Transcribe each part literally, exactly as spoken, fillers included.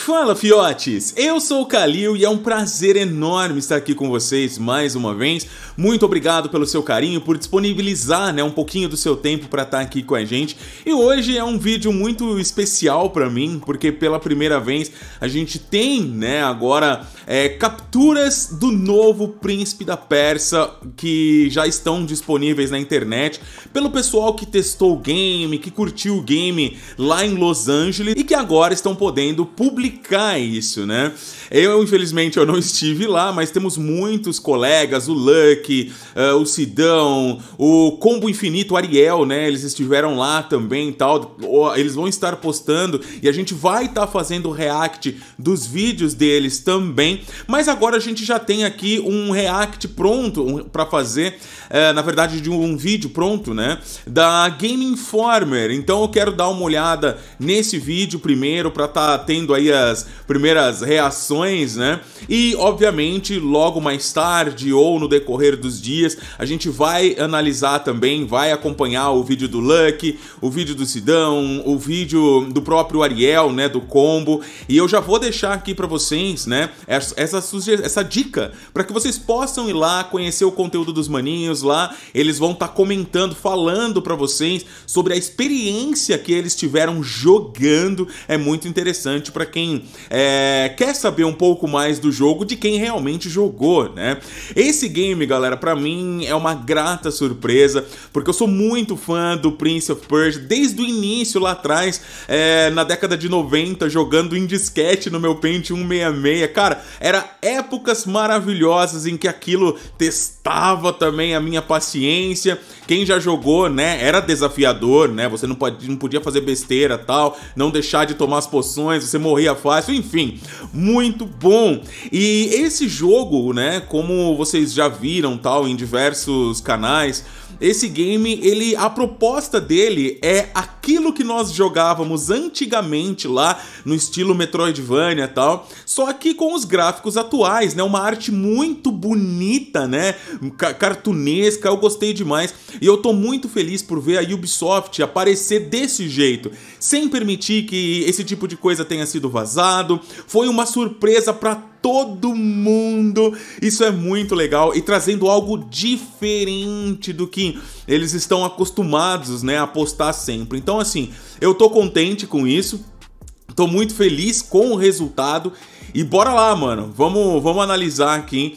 Fala, fiotes! Eu sou o Kalil e é um prazer enorme estar aqui com vocês mais uma vez. Muito obrigado pelo seu carinho, por disponibilizar, né, um pouquinho do seu tempo para estar aqui com a gente. E hoje é um vídeo muito especial para mim, porque pela primeira vez a gente tem, né, agora é, capturas do novo Príncipe da Pérsia que já estão disponíveis na internet pelo pessoal que testou o game, que curtiu o game lá em Los Angeles e que agora estão podendo publicar isso, né? Eu, infelizmente, eu não estive lá, mas temos muitos colegas, o Lucky, uh, o Sidão, o Combo Infinito, o Ariel, né? Eles estiveram lá também e tal. Eles vão estar postando e a gente vai estar fazendo o react dos vídeos deles também. Mas agora a gente já tem aqui um react pronto para fazer, uh, na verdade, de um vídeo pronto, né? Da Game Informer. Então eu quero dar uma olhada nesse vídeo primeiro para estar tendo aí as primeiras reações, né? E obviamente logo mais tarde ou no decorrer dos dias a gente vai analisar também, vai acompanhar o vídeo do Lucky, o vídeo do Sidão, o vídeo do próprio Ariel, né, do Combo. E eu já vou deixar aqui para vocês, né, essa, essa dica para que vocês possam ir lá conhecer o conteúdo dos maninhos lá. Eles vão estar comentando, falando para vocês sobre a experiência que eles tiveram jogando. É muito interessante para quem é, quer saber um pouco mais do jogo, de quem realmente jogou, né? Esse game, galera, pra mim é uma grata surpresa, porque eu sou muito fã do Prince of Persia desde o início lá atrás, é, na década de noventa, jogando em disquete no meu Pentium cento e sessenta e seis. Cara, era épocas maravilhosas em que aquilo testava também a minha paciência. Quem já jogou, né, era desafiador, né? Você não, pode, não podia fazer besteira, tal, não deixar de tomar as poções, você morria fácil, enfim, muito bom. E esse jogo, né, como vocês já viram, tal, em diversos canais, esse game, ele, a proposta dele é aquilo que nós jogávamos antigamente lá no estilo Metroidvania e tal, só que com os gráficos atuais, né? Uma arte muito bonita, né? Cartunesca, eu gostei demais. E eu tô muito feliz por ver a Ubisoft aparecer desse jeito, sem permitir que esse tipo de coisa tenha sido vazado. Foi uma surpresa pra todo mundo. Isso é muito legal e trazendo algo diferente do que eles estão acostumados, né, a postar sempre. Então, assim, eu tô contente com isso. Tô muito feliz com o resultado. E bora lá, mano, vamos, vamos analisar aqui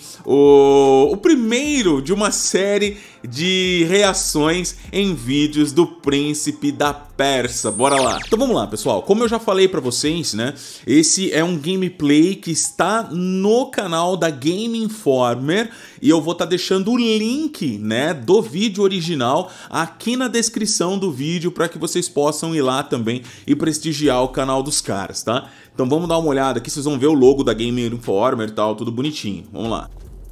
o, o primeiro de uma série de reações em vídeos do Príncipe da Pérsia. Bora lá. Então vamos lá, pessoal. Como eu já falei pra vocês, né, esse é um gameplay que está no canal da Game Informer e eu vou estar tá deixando o link, né, do vídeo original aqui na descrição do vídeo para que vocês possam ir lá também e prestigiar o canal dos caras, tá? Então vamos dar uma olhada aqui, vocês vão ver o logo da Game Informer e tal, tudo bonitinho. Vamos lá.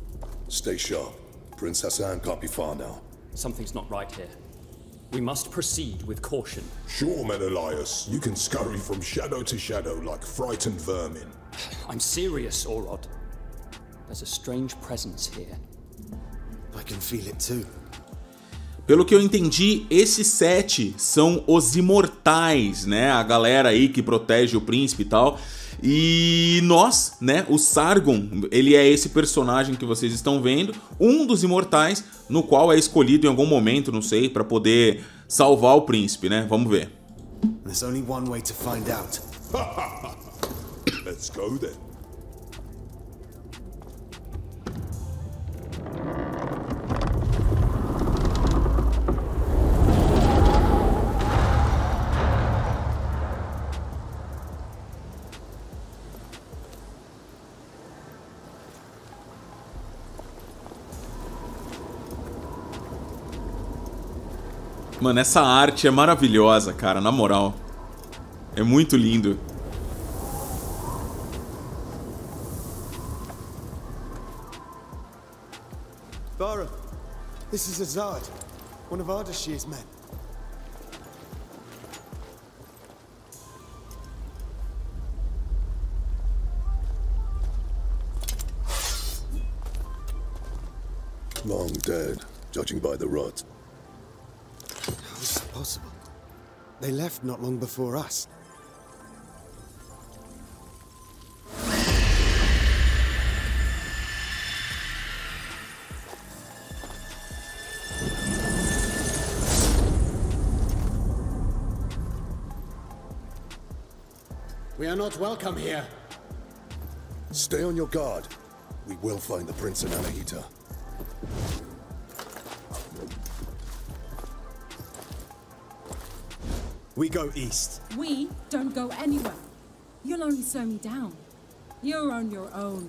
Stay sharp. Prince Hassan can't be far now. Something's not right here. We must proceed with caution. Sure, Menelaus. You can scurry from shadow to shadow like frightened vermin. I'm serious, Orod. There's a strange presence here. I can feel it too. Pelo que eu entendi, esses sete são os imortais, né? A galera aí que protege o príncipe e tal. E nós, né? O Sargon, ele é esse personagem que vocês estão vendo, um dos imortais, no qual é escolhido em algum momento, não sei, para poder salvar o príncipe, né? Vamos ver. There's only one way to find out. Let's go then. Mano, essa arte é maravilhosa, cara, na moral. É muito lindo. Bara, this is Azad, one of Ardashir's men. Long dead, judging by the rot. How is it possible? They left not long before us. We are not welcome here. Stay on your guard. We will find the Prince and Anahita. We go east. We don't go anywhere. You'll only slow me down. You're on your own.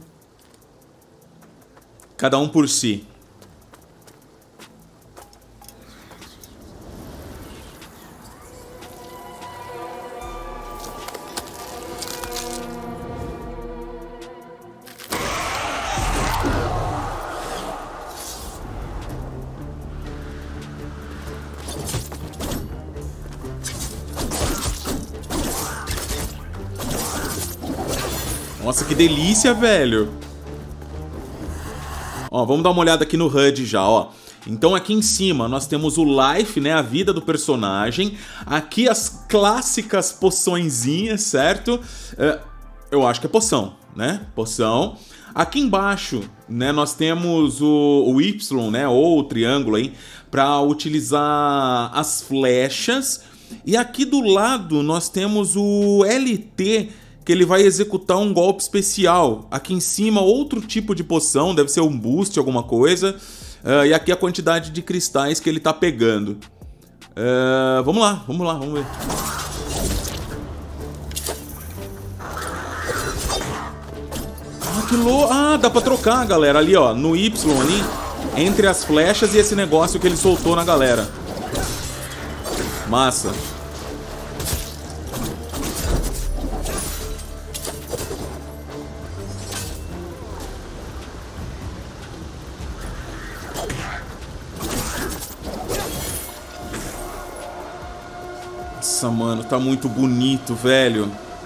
Cada um por si. Nossa, que delícia, velho. Ó, vamos dar uma olhada aqui no H U D já, ó. Então aqui em cima nós temos o life, né, a vida do personagem. Aqui as clássicas poçõezinhas, certo? É, eu acho que é poção, né? Poção. Aqui embaixo, né, nós temos o, o Y, né, ou o triângulo aí, para utilizar as flechas. E aqui do lado nós temos o L T, que ele vai executar um golpe especial. Aqui em cima, outro tipo de poção, deve ser um boost, alguma coisa. Uh, e aqui a quantidade de cristais que ele tá pegando. Uh, vamos lá, vamos lá, vamos ver. Ah, que louco! Ah, dá pra trocar, galera, ali, ó, no Y ali, entre as flechas e esse negócio que ele soltou na galera. Massa. Nossa, mano, tá muito bonito, velho.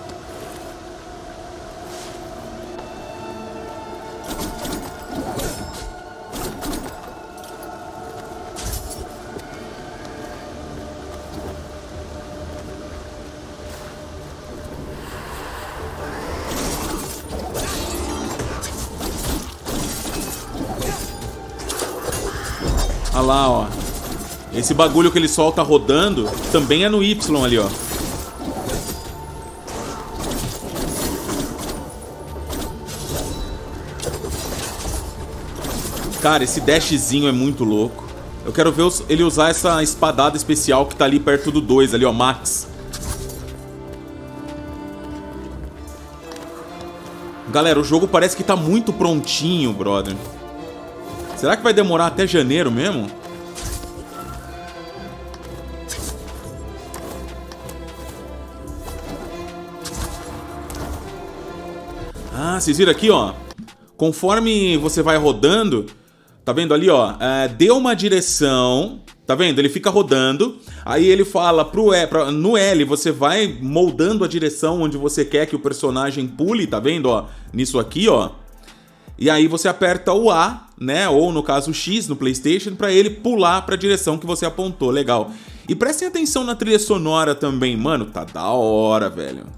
Olha lá, ó. Esse bagulho que ele solta rodando também é no Y ali, ó. Cara, esse dashzinho é muito louco. Eu quero ver ele usar essa espadada especial que tá ali perto do dois, ali, ó, Max. Galera, o jogo parece que tá muito prontinho, brother. Será que vai demorar até janeiro mesmo? Ah, vocês viram aqui, ó. Conforme você vai rodando, tá vendo ali, ó? É, deu uma direção, tá vendo? Ele fica rodando. Aí ele fala pro E, pra, no L você vai moldando a direção onde você quer que o personagem pule, tá vendo, ó? Nisso aqui, ó. E aí você aperta o A, né? Ou no caso o X no PlayStation, pra ele pular pra direção que você apontou. Legal. E prestem atenção na trilha sonora também, mano. Tá da hora, velho.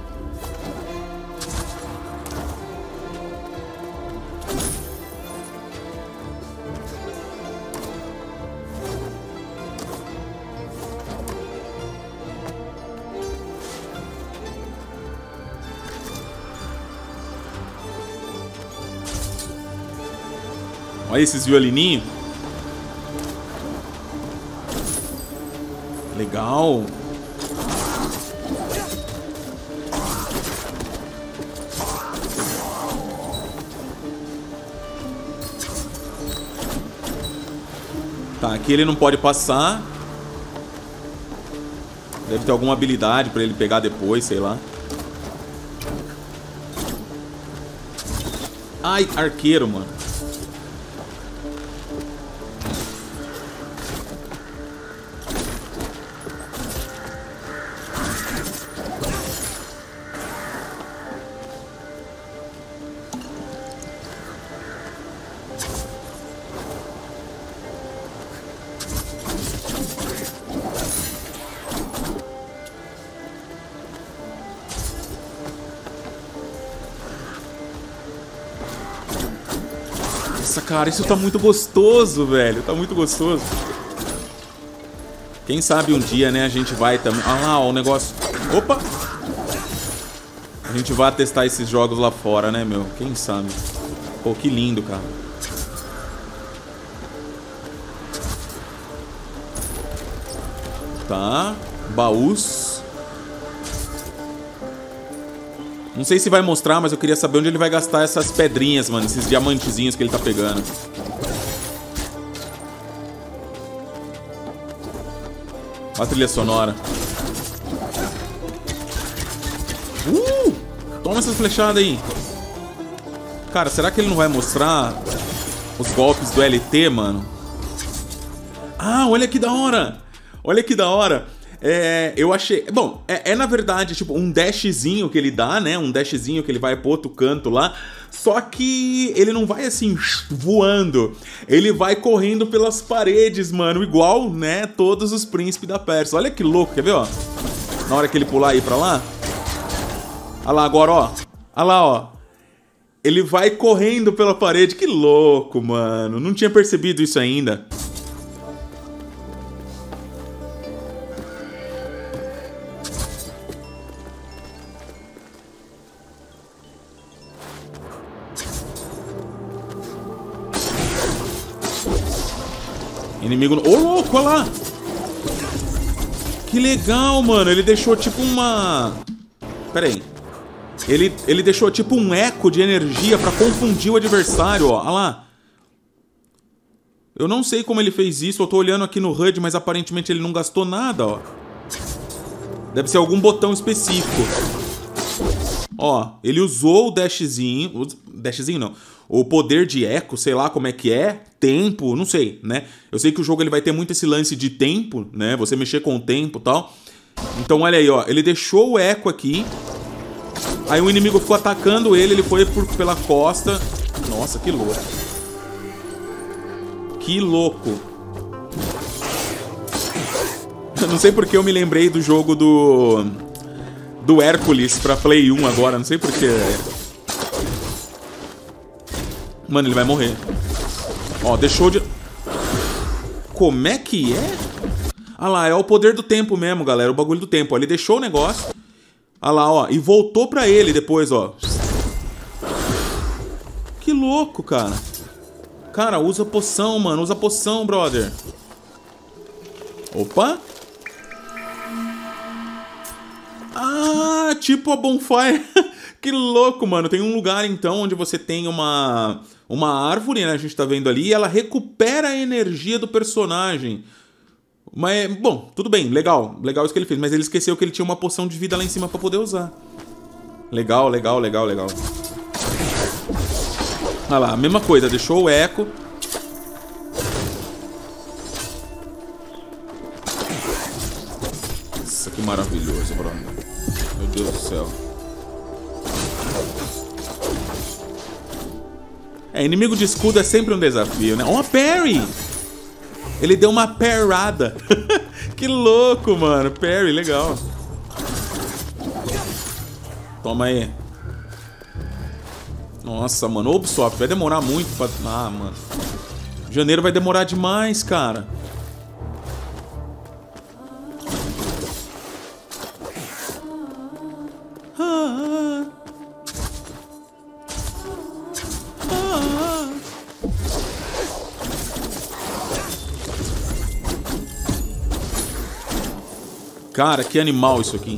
Olha esses violininhos. Legal. Tá, aqui ele não pode passar. Deve ter alguma habilidade pra ele pegar depois, sei lá. Ai, arqueiro, mano. Nossa, cara, isso tá muito gostoso, velho. Tá muito gostoso. Quem sabe um dia, né, a gente vai também... Ah lá, ó, o negócio... Opa! A gente vai testar esses jogos lá fora, né, meu? Quem sabe? Pô, que lindo, cara. Tá. Baús. Não sei se vai mostrar, mas eu queria saber onde ele vai gastar essas pedrinhas, mano. Esses diamantezinhos que ele tá pegando. Olha a trilha sonora. Uh! Toma essas flechadas aí. Cara, será que ele não vai mostrar os golpes do L T, mano? Ah, olha que da hora! Olha que da hora! É, eu achei... Bom, é, é na verdade tipo um dashzinho que ele dá, né? Um dashzinho que ele vai pro outro canto lá. Só que ele não vai assim, voando. Ele vai correndo pelas paredes, mano. Igual, né? Todos os príncipes da Pérsia. Olha que louco, quer ver, ó? Na hora que ele pular e ir pra lá. Olha lá agora, ó. Olha lá, ó. Ele vai correndo pela parede. Que louco, mano. Não tinha percebido isso ainda. Inimigo... Ô, louco, olha lá! Que legal, mano. Ele deixou tipo uma... Pera aí. Ele, ele deixou tipo um eco de energia pra confundir o adversário, ó. Olha lá. Eu não sei como ele fez isso. Eu tô olhando aqui no H U D, mas aparentemente ele não gastou nada, ó. Deve ser algum botão específico. Ó, ele usou o dashzinho... Dashzinho não. O poder de eco, sei lá como é que é. Tempo, não sei, né? Eu sei que o jogo ele vai ter muito esse lance de tempo, né? Você mexer com o tempo e tal. Então olha aí, ó. Ele deixou o eco aqui. Aí o inimigo ficou atacando ele. Ele foi por, pela costa. Nossa, que louco. Que louco. Eu não sei porque eu me lembrei do jogo do... Do Hércules pra Play um agora. Não sei porquê. Mano, ele vai morrer. Ó, deixou de... Como é que é? Ah lá, é o poder do tempo mesmo, galera. O bagulho do tempo. Ó, ele deixou o negócio. Ah lá, ó. E voltou pra ele depois, ó. Que louco, cara. Cara, usa poção, mano. Usa poção, brother. Opa. Ah, tipo a Bonfire. Que louco, mano. Tem um lugar, então, onde você tem uma... Uma árvore, né? A gente tá vendo ali. E ela recupera a energia do personagem. Mas, bom, tudo bem. Legal. Legal isso que ele fez. Mas ele esqueceu que ele tinha uma poção de vida lá em cima pra poder usar. Legal, legal, legal, legal. Olha lá, a mesma coisa. Deixou o eco. Nossa, que maravilhoso, brother. Meu Deus do céu. É, inimigo de escudo é sempre um desafio, né? Uma parry! Ele deu uma parrada. Que louco, mano. Parry, legal. Toma aí. Nossa, mano. Ubisoft, vai demorar muito pra... Ah, mano. Janeiro vai demorar demais, cara. Ah... Cara, que animal isso aqui.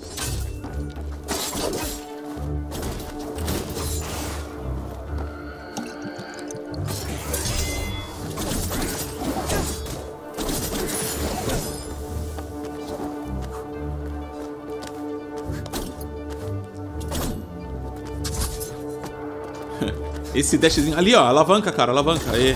Esse dashzinho... Ali, ó, alavanca, cara, alavanca. Aí.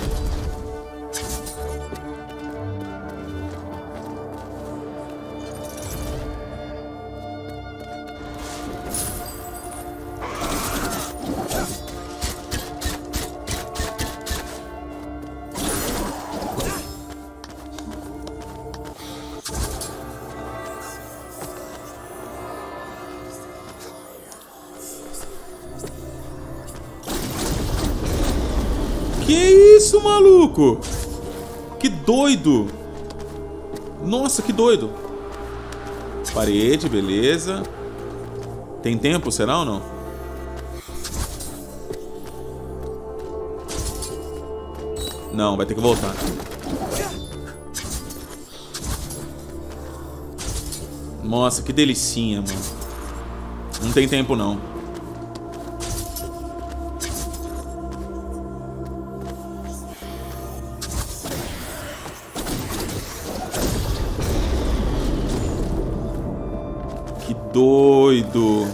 Que isso, maluco? Que doido. Nossa, que doido. Parede, beleza. Tem tempo, será ou não? Não, vai ter que voltar. Nossa, que delicinha, mano. Não tem tempo, não. Que doido.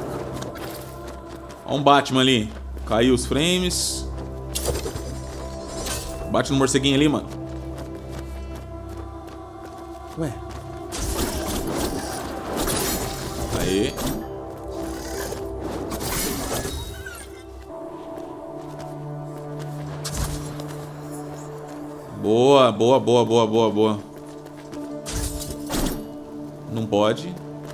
Olha um Batman ali. Caiu os frames. Bate no morceguinho ali, mano. Ué. Aí. Boa, boa, boa, boa, boa, boa. Não pode.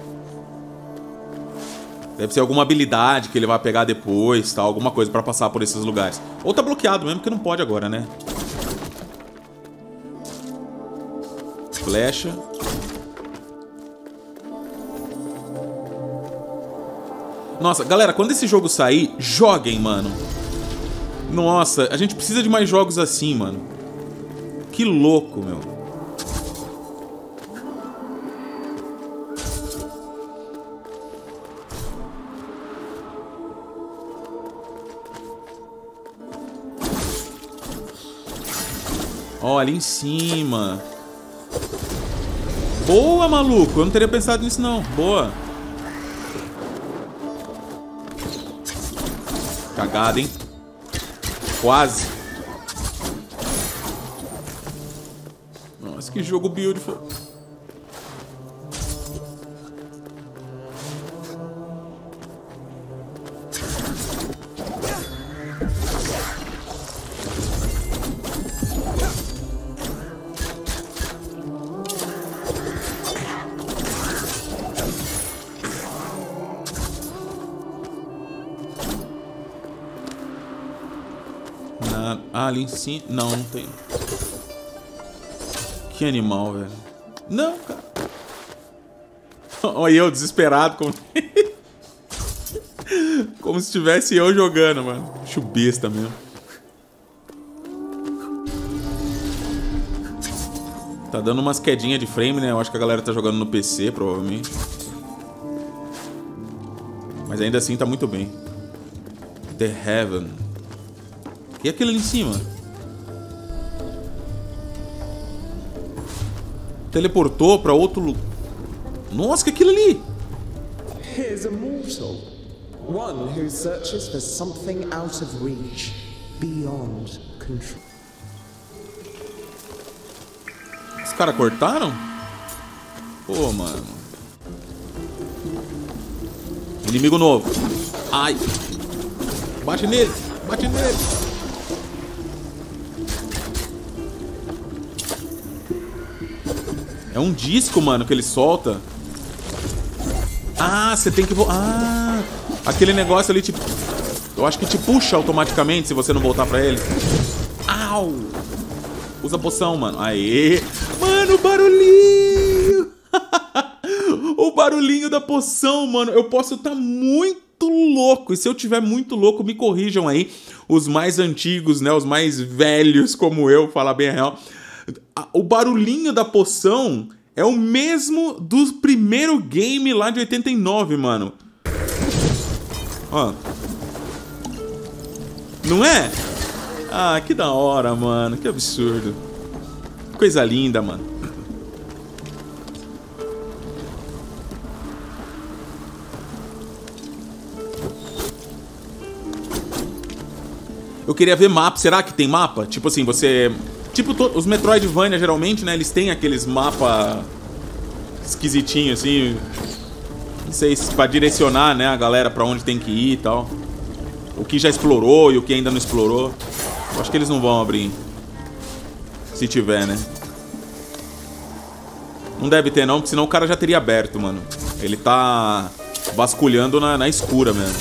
Deve ser alguma habilidade que ele vai pegar depois, tá? Alguma coisa pra passar por esses lugares. Ou tá bloqueado mesmo, porque não pode agora, né? Flecha. Nossa, galera, quando esse jogo sair, joguem, mano. Nossa, a gente precisa de mais jogos assim, mano. Que louco, meu. Ó, ali em cima. Boa, maluco. Eu não teria pensado nisso, não. Boa. Cagada, hein? Quase. Nossa, que jogo beautiful. Ah, ali em cima. Não, não tem. Que animal, velho. Não, cara. Olha eu, desesperado. Como, como se tivesse eu jogando, mano. Bicho besta mesmo. Tá dando umas quedinhas de frame, né? Eu acho que a galera tá jogando no P C, provavelmente. Mas ainda assim tá muito bem. The Heaven. E aquele ali em cima? Teleportou pra outro lugar. Nossa, que é aquilo ali? Here's a mortal. One who searches for something out of reach, beyond control. Os caras cortaram? Pô, mano. Inimigo novo. Ai. Bate nele. Bate nele. É um disco, mano, que ele solta. Ah, você tem que... Ah, aquele negócio ali, tipo... Eu acho que te puxa automaticamente se você não voltar pra ele. Au! Usa a poção, mano. Aê! Mano, o barulhinho! O barulhinho da poção, mano. Eu posso estar muito louco. E se eu tiver muito louco, me corrijam aí. Os mais antigos, né? Os mais velhos, como eu, falar bem a real. O barulhinho da poção é o mesmo do primeiro game lá de oitenta e nove, mano. Ó. Não é? Ah, que da hora, mano. Que absurdo. Coisa linda, mano. Eu queria ver mapa. Será que tem mapa? Tipo assim, você... Tipo, os Metroidvania, geralmente, né? Eles têm aqueles mapas esquisitinhos, assim. Não sei se pra direcionar, né? A galera pra onde tem que ir e tal. O que já explorou e o que ainda não explorou. Eu acho que eles não vão abrir. Se tiver, né? Não deve ter, não, porque senão o cara já teria aberto, mano. Ele tá vasculhando na, na escura mesmo.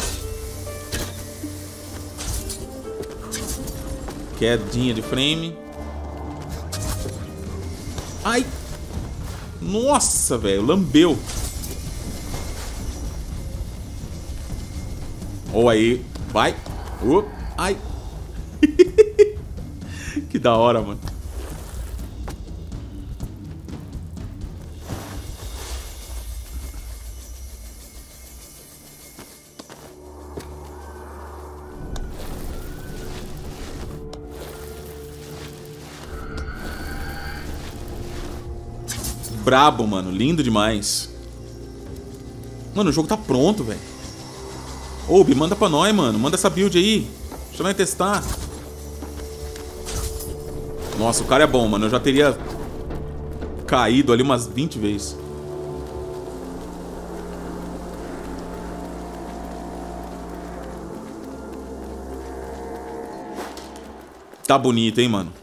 Quedinha de frame. Ai! Nossa, velho, lambeu. Ou aí, vai. Uh, ai. Que da hora, mano. Brabo, mano. Lindo demais. Mano, o jogo tá pronto, velho. Obi, manda pra nós, mano. Manda essa build aí. Deixa nós testar. Nossa, o cara é bom, mano. Eu já teria caído ali umas vinte vezes. Tá bonito, hein, mano.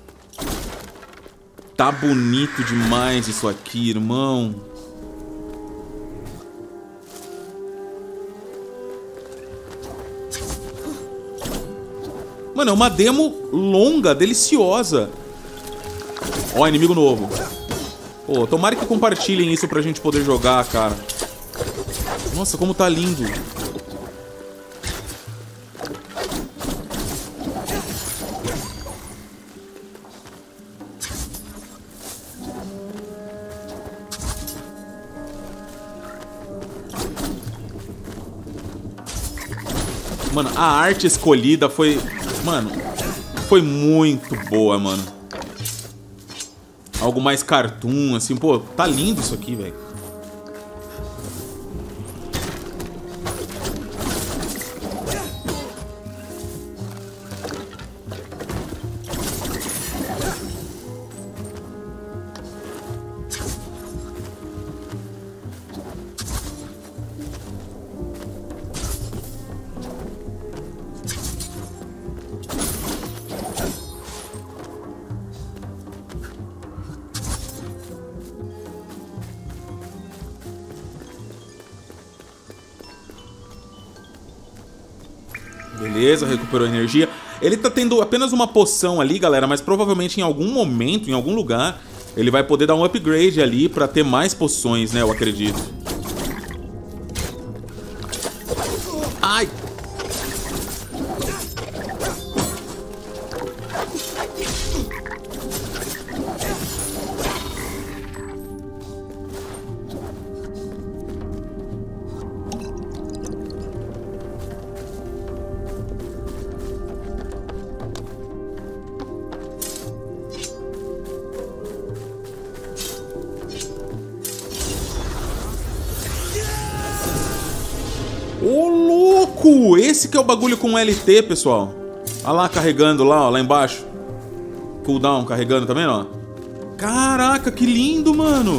Tá bonito demais isso aqui, irmão. Mano, é uma demo longa, deliciosa. Ó, inimigo novo. Pô, tomara que compartilhem isso pra gente poder jogar, cara. Nossa, como tá lindo. Mano, a arte escolhida foi... Mano, foi muito boa, mano. Algo mais cartoon, assim. Pô, tá lindo isso aqui, velho. Beleza, recuperou energia. Ele tá tendo apenas uma poção ali, galera, mas provavelmente em algum momento, em algum lugar, ele vai poder dar um upgrade ali pra ter mais poções, né, eu acredito. Ai! Ô, louco! Esse que é o bagulho com L T, pessoal. Olha lá, carregando lá, ó, lá embaixo. Cooldown carregando também, ó. Caraca, que lindo, mano!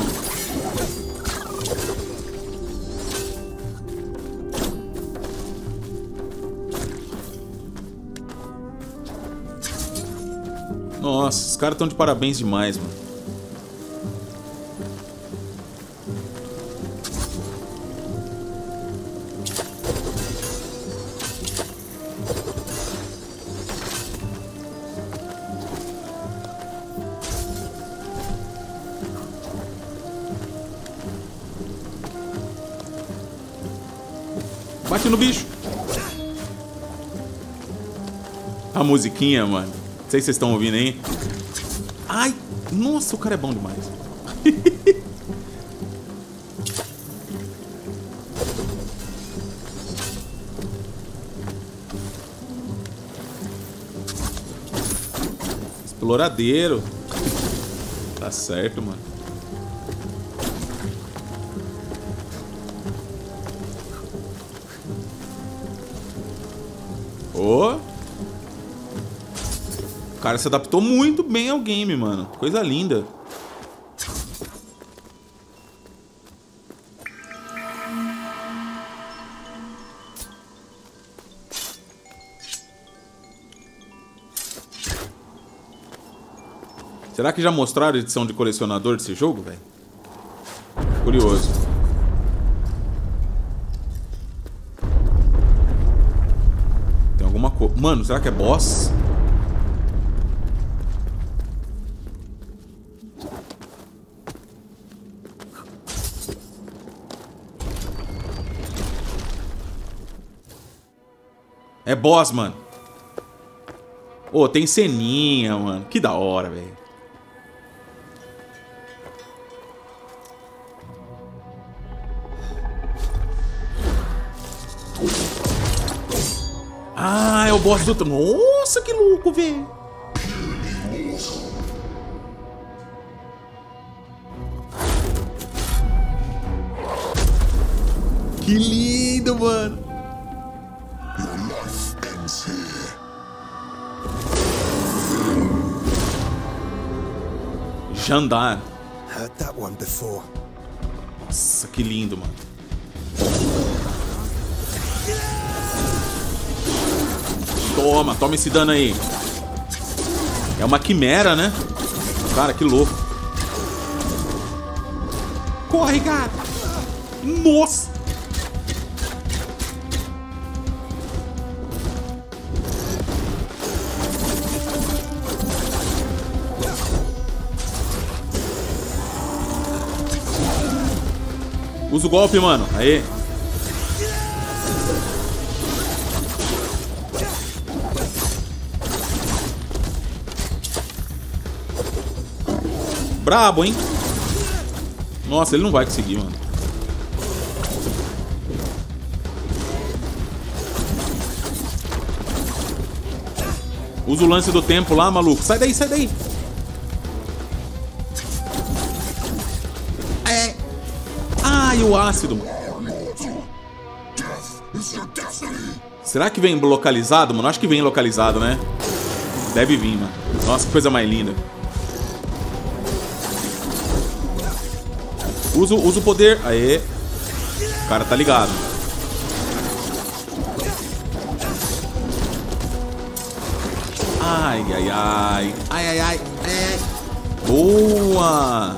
Nossa, os caras estão de parabéns demais, mano. Bate no bicho. A musiquinha, mano. Não sei se vocês estão ouvindo aí. Ai, nossa, o cara é bom demais. Exploradeiro. Tá certo, mano. Oh. O cara se adaptou muito bem ao game, mano. Coisa linda. Será que já mostraram a edição de colecionador desse jogo, velho? Curioso. Tem alguma coisa... Mano, será que é boss? É boss, mano. Ô, oh, tem ceninha, mano. Que da hora, velho. Ah, é o boss do... Nossa, que louco, velho. Que lindo, mano. Jandar. Heard that one before. Nossa, que lindo, mano. Toma, toma esse dano aí. É uma quimera, né? Cara, que louco. Corre, cara. Nossa. Usa o golpe, mano. Aê. Brabo, hein? Nossa, ele não vai conseguir, mano. Usa o lance do tempo lá, maluco. Sai daí, sai daí. É. Ai, o ácido, mano. Será que vem localizado, mano? Acho que vem localizado, né? Deve vir, mano. Nossa, que coisa mais linda. Usa, usa o poder. Aê. O cara tá ligado. Ai, ai, ai. Ai, ai, ai. ai. Boa.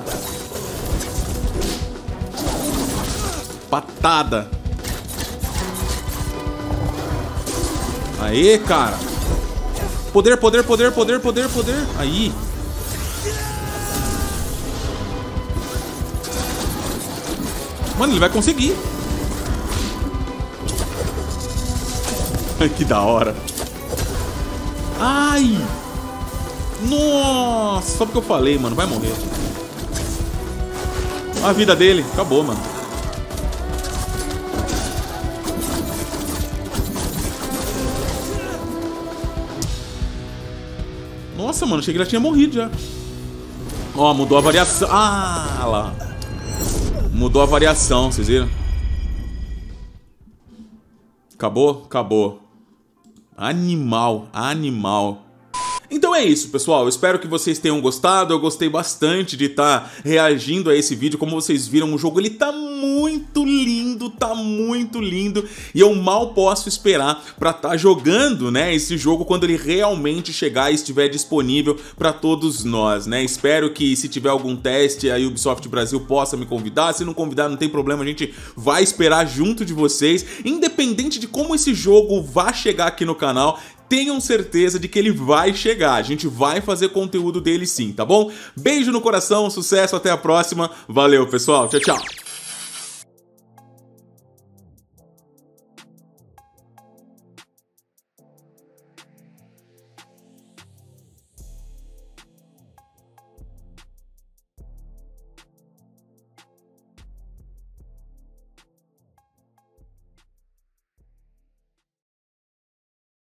Patada. Aê, cara. Poder, poder, poder, poder, poder, poder. Aí. Mano, ele vai conseguir. Que da hora. Ai. Nossa, só porque eu falei, mano. Vai morrer. A vida dele. Acabou, mano. Nossa, mano. Achei que ele já tinha morrido já. Ó, mudou a variação. Ah, lá. Mudou a variação, vocês viram? Acabou? Acabou. Animal, animal. Então é isso, pessoal. Eu espero que vocês tenham gostado. Eu gostei bastante de estar reagindo a esse vídeo. Como vocês viram, o jogo ele tá muito lindo, tá muito lindo. E eu mal posso esperar pra estar jogando, né, esse jogo quando ele realmente chegar e estiver disponível pra todos nós, né? Espero que se tiver algum teste, a Ubisoft Brasil possa me convidar. Se não convidar, não tem problema, a gente vai esperar junto de vocês. Independente de como esse jogo vai chegar aqui no canal, tenham certeza de que ele vai chegar. A gente vai fazer conteúdo dele sim, tá bom? Beijo no coração, sucesso, até a próxima. Valeu, pessoal. Tchau, tchau.